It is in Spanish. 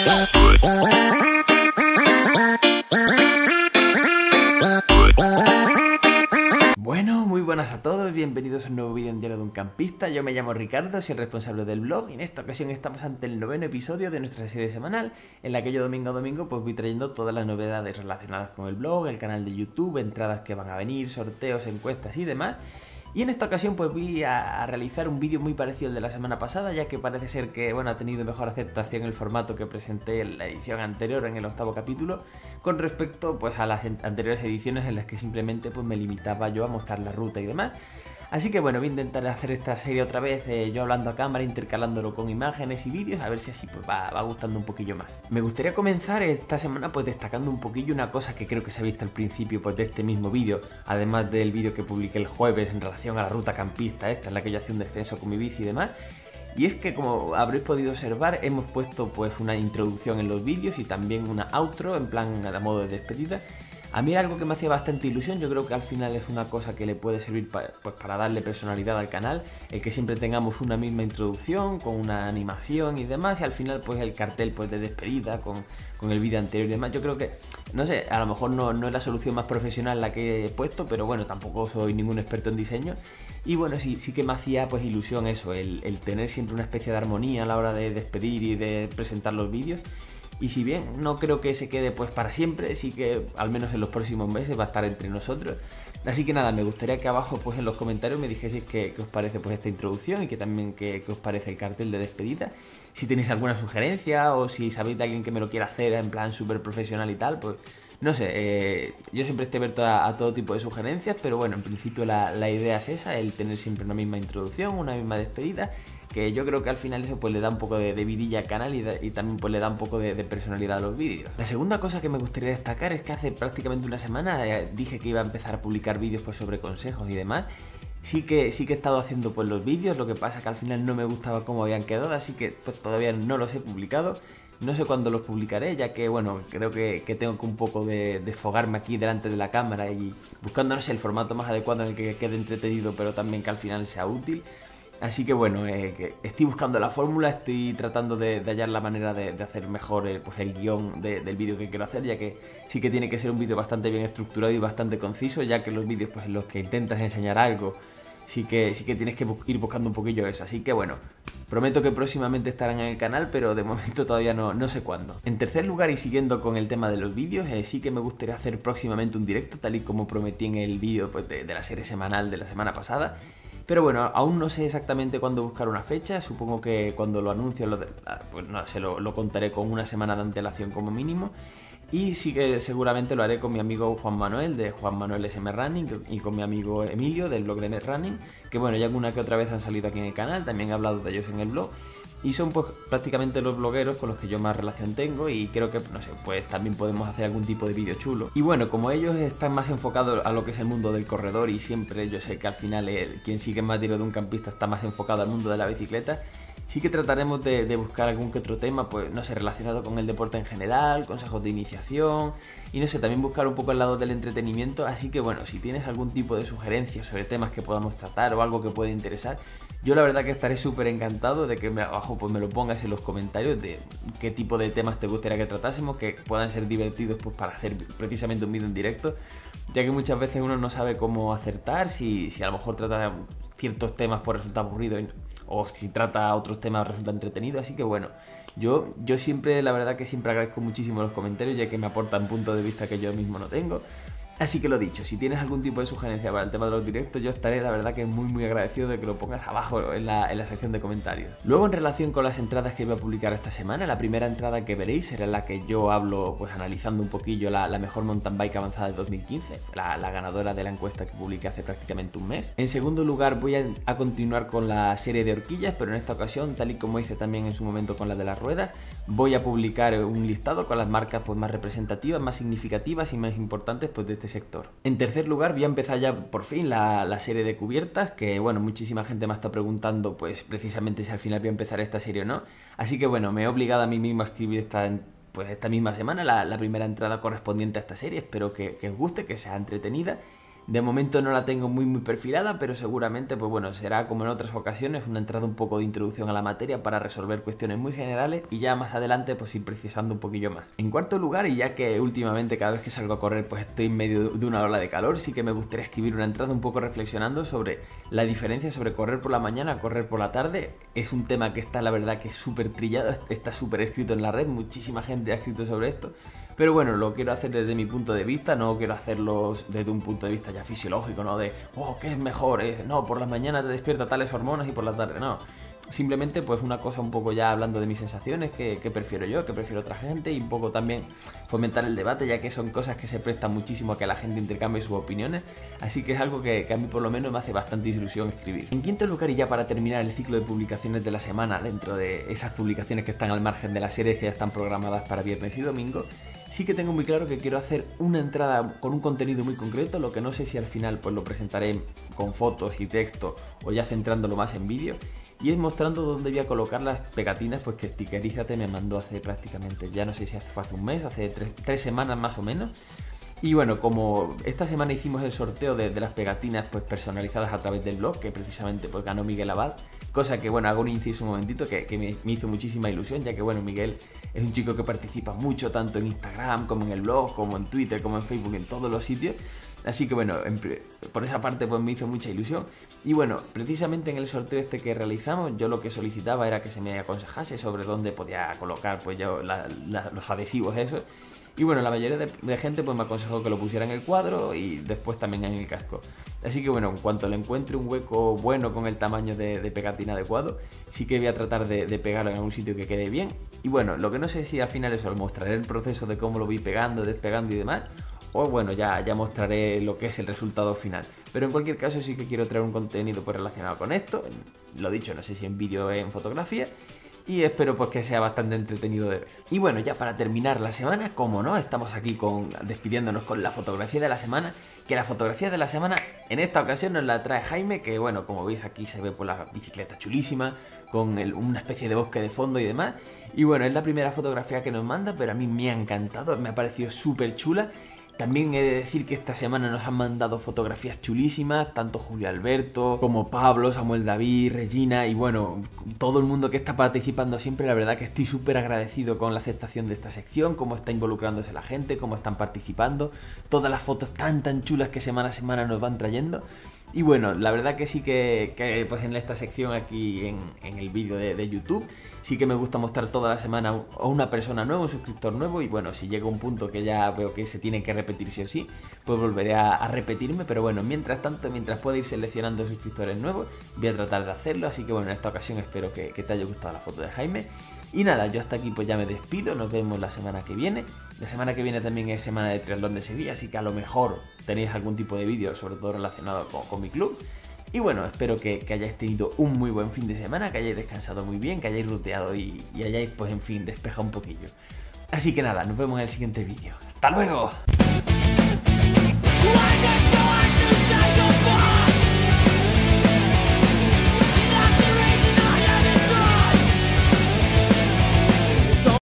Bueno, muy buenas a todos, bienvenidos a un nuevo vídeo en Diario de un Campista. Yo me llamo Ricardo, soy el responsable del blog y en esta ocasión estamos ante el 9º episodio de nuestra serie semanal en la que yo domingo a domingo pues voy trayendo todas las novedades relacionadas con el blog, el canal de YouTube, entradas que van a venir, sorteos, encuestas y demás. Y en esta ocasión pues voy a realizar un vídeo muy parecido al de la semana pasada, ya que parece ser que bueno, ha tenido mejor aceptación el formato que presenté en la edición anterior, en el 8º capítulo, con respecto pues a las anteriores ediciones en las que simplemente pues me limitaba yo a mostrar la ruta y demás. Así que bueno, voy a intentar hacer esta serie otra vez, yo hablando a cámara, intercalándolo con imágenes y vídeos, a ver si así pues va gustando un poquillo más. Me gustaría comenzar esta semana pues destacando un poquillo una cosa que creo que se ha visto al principio pues de este mismo vídeo, además del vídeo que publiqué el jueves en relación a la ruta campista esta, en la que yo hacía un descenso con mi bici y demás. Y es que, como habréis podido observar, hemos puesto pues una introducción en los vídeos y también una outro, en plan a modo de despedida. A mí era algo que me hacía bastante ilusión, yo creo que al final es una cosa que le puede servir pues para darle personalidad al canal, el que siempre tengamos una misma introducción, con una animación y demás, y al final pues el cartel pues de despedida con el vídeo anterior y demás. Yo creo que, no sé, a lo mejor no es la solución más profesional la que he puesto, pero bueno, tampoco soy ningún experto en diseño. Y bueno, sí que me hacía pues ilusión eso, el tener siempre una especie de armonía a la hora de despedir y de presentar los vídeos. Y si bien no creo que se quede pues para siempre, sí que al menos en los próximos meses va a estar entre nosotros. Así que nada, me gustaría que abajo pues en los comentarios me dijeseis qué os parece pues esta introducción y que también qué os parece el cartel de despedida. Si tenéis alguna sugerencia o si sabéis de alguien que me lo quiera hacer en plan súper profesional y tal, pues no sé, yo siempre estoy abierto a todo tipo de sugerencias, pero bueno, en principio la idea es esa, el tener siempre una misma introducción, una misma despedida, que yo creo que al final eso pues le da un poco de vidilla al canal y también pues le da un poco de personalidad a los vídeos. La segunda cosa que me gustaría destacar es que hace prácticamente una semana dije que iba a empezar a publicar vídeos pues sobre consejos y demás. Sí que he estado haciendo pues los vídeos, lo que pasa que al final no me gustaba cómo habían quedado, así que pues todavía no los he publicado. No sé cuándo los publicaré, ya que bueno, creo que tengo que un poco de desfogarme aquí delante de la cámara y buscando, no sé, el formato más adecuado en el que quede entretenido, pero también que al final sea útil. Así que bueno, que estoy buscando la fórmula, estoy tratando de hallar la manera de hacer mejor pues el guión del vídeo que quiero hacer, ya que sí que tiene que ser un vídeo bastante bien estructurado y bastante conciso, ya que los vídeos pues en los que intentas enseñar algo sí que tienes que ir buscando un poquillo eso. Así que bueno, prometo que próximamente estarán en el canal, pero de momento todavía no sé cuándo. En tercer lugar, y siguiendo con el tema de los vídeos, sí que me gustaría hacer próximamente un directo, tal y como prometí en el vídeo pues, de la serie semanal de la semana pasada. Pero bueno, aún no sé exactamente cuándo buscar una fecha, supongo que cuando lo anuncie pues no sé, lo contaré con una semana de antelación como mínimo. Y sí que seguramente lo haré con mi amigo Juan Manuel de Juan Manuel SM Running y con mi amigo Emilio del blog de NetRunning, que bueno, ya alguna que otra vez han salido aquí en el canal, también he hablado de ellos en el blog. Y son pues prácticamente los blogueros con los que yo más relación tengo y creo que, no sé, pues también podemos hacer algún tipo de vídeo chulo. Y bueno, como ellos están más enfocados a lo que es el mundo del corredor y siempre yo sé que al final quien sigue más Diario de un Campista está más enfocado al mundo de la bicicleta, sí que trataremos de buscar algún que otro tema, pues no sé, relacionado con el deporte en general, consejos de iniciación y no sé, también buscar un poco el lado del entretenimiento. Así que bueno, si tienes algún tipo de sugerencias sobre temas que podamos tratar o algo que pueda interesar, yo la verdad que estaré súper encantado de que abajo pues me lo pongas en los comentarios de qué tipo de temas te gustaría que tratásemos, que puedan ser divertidos pues para hacer precisamente un vídeo en directo, ya que muchas veces uno no sabe cómo acertar, si a lo mejor trata ciertos temas pues resulta aburrido o si trata otros temas resulta entretenido. Así que bueno, yo siempre, la verdad que siempre agradezco muchísimo los comentarios, ya que me aportan puntos de vista que yo mismo no tengo. Así que lo dicho, si tienes algún tipo de sugerencia para el tema de los directos, yo estaré la verdad que muy agradecido de que lo pongas abajo en la sección de comentarios. Luego, en relación con las entradas que voy a publicar esta semana, la primera entrada que veréis será la que yo hablo pues analizando un poquillo la mejor mountain bike avanzada de 2015, la ganadora de la encuesta que publiqué hace prácticamente un mes. En segundo lugar, voy a continuar con la serie de horquillas, pero en esta ocasión, tal y como hice también en su momento con la de las ruedas, voy a publicar un listado con las marcas pues más representativas, más significativas y más importantes pues de este sector. En tercer lugar, voy a empezar ya por fin la serie de cubiertas, que bueno, muchísima gente me está preguntando pues precisamente si al final voy a empezar esta serie o no. Así que bueno, me he obligado a mí mismo a escribir esta misma semana la primera entrada correspondiente a esta serie. Espero que os guste, que sea entretenida. De momento no la tengo muy perfilada, pero seguramente, pues bueno, será como en otras ocasiones, una entrada un poco de introducción a la materia para resolver cuestiones muy generales y ya más adelante pues ir precisando un poquillo más. En cuarto lugar, y ya que últimamente cada vez que salgo a correr pues estoy en medio de una ola de calor, sí que me gustaría escribir una entrada un poco reflexionando sobre la diferencia sobre correr por la mañana, correr por la tarde. Es un tema que está, la verdad, que es súper trillado, está súper escrito en la red, muchísima gente ha escrito sobre esto. Pero bueno, lo quiero hacer desde mi punto de vista, no quiero hacerlo desde un punto de vista ya fisiológico, ¿no? De, ¿qué es mejor? No, por las mañanas te despierta tales hormonas y por la tarde no. Simplemente pues una cosa un poco ya hablando de mis sensaciones, que prefiero yo, que prefiero otra gente, y un poco también fomentar el debate, ya que son cosas que se prestan muchísimo a que la gente intercambie sus opiniones, así que es algo que a mí por lo menos me hace bastante ilusión escribir. En quinto lugar, y ya para terminar el ciclo de publicaciones de la semana, dentro de esas publicaciones que están al margen de las series que ya están programadas para viernes y domingo, sí que tengo muy claro que quiero hacer una entrada con un contenido muy concreto, lo que no sé si al final pues lo presentaré con fotos y texto o ya centrándolo más en vídeo, y es mostrando dónde voy a colocar las pegatinas pues que Stickerízate me mandó hace prácticamente, ya no sé si fue hace un mes, hace tres semanas más o menos. Y bueno, como esta semana hicimos el sorteo de las pegatinas pues personalizadas a través del blog, que precisamente pues ganó Miguel Abad, cosa que bueno, hago un inciso un momentito que me hizo muchísima ilusión, ya que bueno, Miguel es un chico que participa mucho tanto en Instagram como en el blog, como en Twitter, como en Facebook, en todos los sitios. Así que bueno, por esa parte pues me hizo mucha ilusión. Y bueno, precisamente en el sorteo este que realizamos, yo lo que solicitaba era que se me aconsejase sobre dónde podía colocar pues yo los adhesivos esos. Y bueno, la mayoría de gente pues me aconsejó que lo pusiera en el cuadro y después también en el casco. Así que bueno, en cuanto le encuentre un hueco bueno con el tamaño de pegatina adecuado, sí que voy a tratar de pegarlo en algún sitio que quede bien. Y bueno, lo que no sé si al final eso, os mostraré el proceso de cómo lo voy pegando, despegando y demás, o bueno, ya mostraré lo que es el resultado final. Pero en cualquier caso sí que quiero traer un contenido pues relacionado con esto, lo dicho, no sé si en vídeo o en fotografía, y espero pues que sea bastante entretenido de ver. Y bueno, ya para terminar la semana, como no, estamos aquí despidiéndonos con la fotografía de la semana, que la fotografía de la semana en esta ocasión nos la trae Jaime, que bueno, como veis aquí se ve pues la bicicleta chulísima, con una especie de bosque de fondo y demás. Y bueno, es la primera fotografía que nos manda, pero a mí me ha encantado, me ha parecido súper chula. También he de decir que esta semana nos han mandado fotografías chulísimas, tanto Julio Alberto como Pablo, Samuel David, Regina y bueno, todo el mundo que está participando siempre. La verdad que estoy súper agradecido con la aceptación de esta sección, cómo está involucrándose la gente, cómo están participando, todas las fotos tan chulas que semana a semana nos van trayendo. Y bueno, la verdad que sí que pues en esta sección aquí en el vídeo de YouTube sí que me gusta mostrar toda la semana a una persona nueva, un suscriptor nuevo, y bueno, si llega un punto que ya veo que se tiene que repetir sí o sí, pues volveré a repetirme, pero bueno, mientras tanto, mientras pueda ir seleccionando suscriptores nuevos, voy a tratar de hacerlo, así que bueno, en esta ocasión espero que te haya gustado la foto de Jaime. Y nada, yo hasta aquí pues ya me despido, nos vemos la semana que viene. La semana que viene también es semana de triatlón de Sevilla, así que a lo mejor tenéis algún tipo de vídeo, sobre todo relacionado con mi club. Y bueno, espero que hayáis tenido un muy buen fin de semana, que hayáis descansado muy bien, que hayáis ruteado y hayáis pues en fin despejado un poquillo. Así que nada, nos vemos en el siguiente vídeo. ¡Hasta luego!